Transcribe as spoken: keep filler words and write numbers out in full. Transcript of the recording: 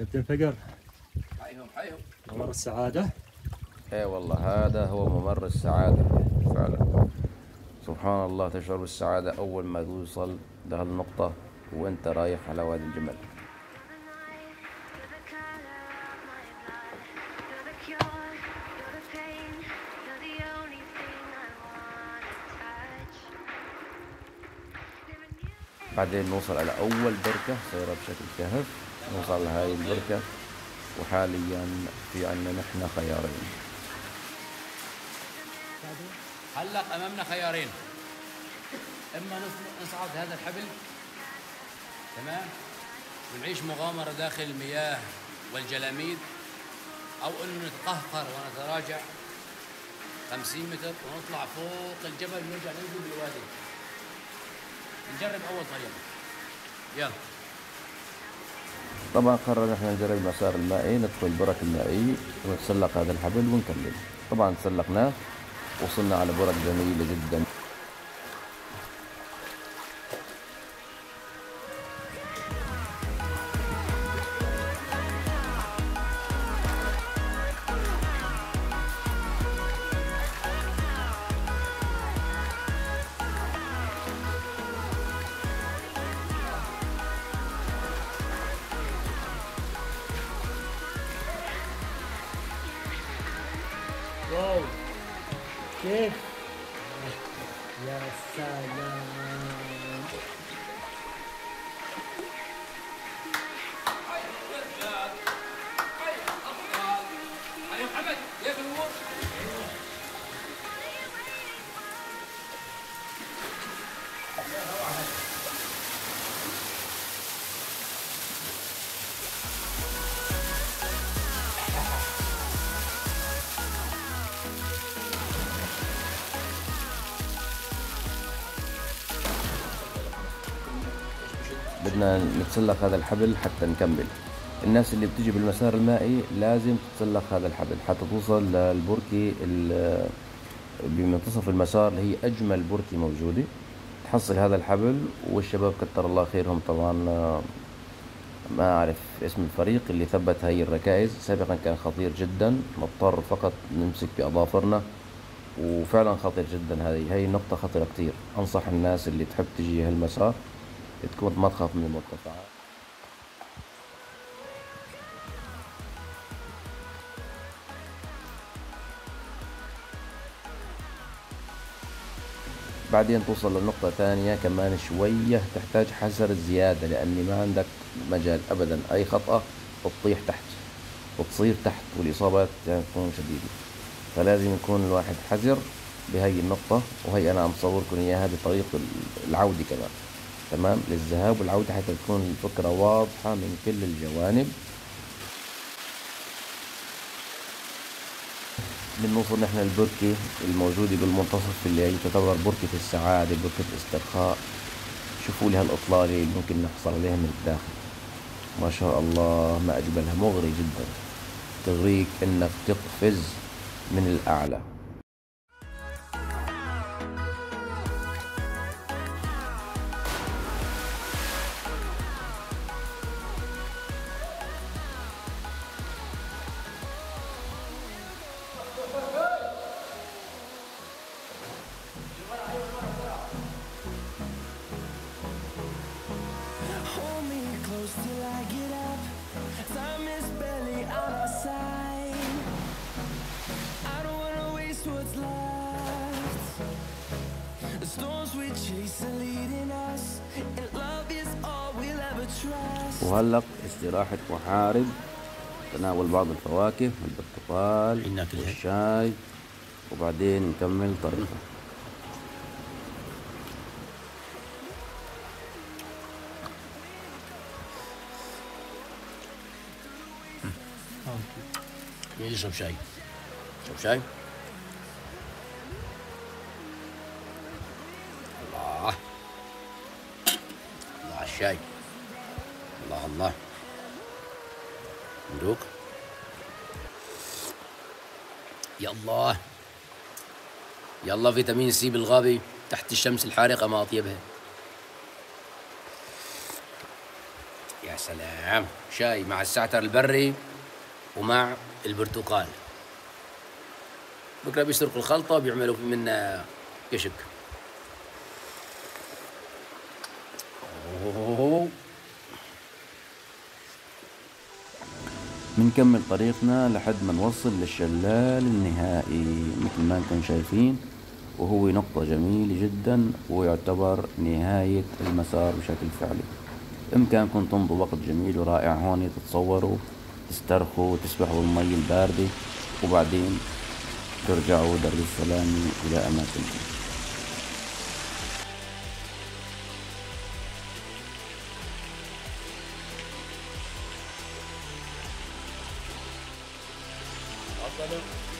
كابتن فقر، حيهم حيهم ممر السعادة. اي والله هذا هو ممر السعادة فعلا. سبحان الله، تشعر بالسعادة أول ما توصل لهالنقطة وأنت رايح على وادي الجمل. بعدين نوصل على أول بركة صايرة بشكل كهف، نوصل لهاي البركة. وحاليا في عنا نحن خيارين. هلق امامنا خيارين، اما نصعد هذا الحبل تمام ونعيش مغامره داخل المياه والجلاميد، او انه نتقهقر ونتراجع خمسين متر ونطلع فوق الجبل ونرجع ننزل بالوادي. نجرب اول طريقه، يلا. طبعا قررنا احنا نجرب المسار المائي، ندخل البرك المائي ونتسلق هذا الحبل ونكمل. طبعا تسلقناه، وصلنا على برك جميلة جدا. واو كيف يا سلام. بدنا نتسلق هذا الحبل حتى نكمل. الناس اللي بتجي بالمسار المائي لازم تتسلق هذا الحبل حتى توصل للبركة بمنتصف المسار اللي هي أجمل بركة موجودة. تحصل هذا الحبل، والشباب كتر الله خيرهم طبعا، ما أعرف اسم الفريق اللي ثبت هاي الركائز، سابقا كان خطير جدا، نضطر فقط نمسك بأظافرنا، وفعلا خطير جدا. هذه هاي نقطة خطيرة كتير. أنصح الناس اللي تحب تجي هالمسار تكون ما تخاف من المرتفعات. بعدين توصل لنقطة ثانية كمان شوية تحتاج حذر زيادة، لأني ما عندك مجال أبدا أي خطأ تطيح تحت وتصير تحت، والإصابات يعني تكون شديدة. فلازم يكون الواحد حذر بهي النقطة. وهي أنا عم صوركم إياها بطريق العودة كمان، تمام، للذهاب والعودة حتى تكون الفكرة واضحة من كل الجوانب. بنوصل نحن البركة الموجودة بالمنتصف اللي هي تعتبر بركة السعادة، بركة الاسترخاء. شوفوا لي هالإطلالة اللي ممكن نحصل عليها من الداخل، ما شاء الله ما أجملها، مغري جدا، تغريك إنك تقفز من الأعلى. Till I get up, time is barely on our side. I don't wanna waste what's left. The storms we chase are leading us, and love is all we'll ever trust. وهلق استراحة محارب، تناول بعض الفواكه والبرتقال والشاي، وبعدين نكمل طريقه. مين يشرب شاي؟ شرب شاي؟ الله الله على الشاي، الله الله. ندوق. يا الله، يلا فيتامين سي بالغابة تحت الشمس الحارقة ما أطيبها. يا سلام، شاي مع الزعتر البري ومع البرتقال. بكره بيسرقوا الخلطة وبيعملوا منها كشك. أوه. بنكمل طريقنا لحد ما نوصل للشلال النهائي مثل ما انتم شايفين، وهو نقطة جميلة جدا ويعتبر نهاية المسار بشكل فعلي. بإمكانكم تمضوا وقت جميل ورائع هون، تتصوروا، تسترخوا، تسبحوا بالمي الباردة، وبعدين ترجعوا درب السلام إلى أماكنكم. تفضلوا.